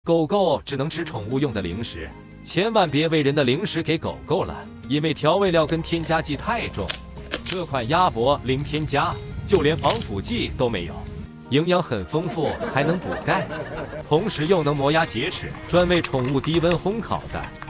狗狗只能吃宠物用的零食，千万别喂人的零食给狗狗了，因为调味料跟添加剂太重。这款鸭脖零添加，就连防腐剂都没有，营养很丰富，还能补钙，同时又能磨牙洁齿，专为宠物低温烘烤的。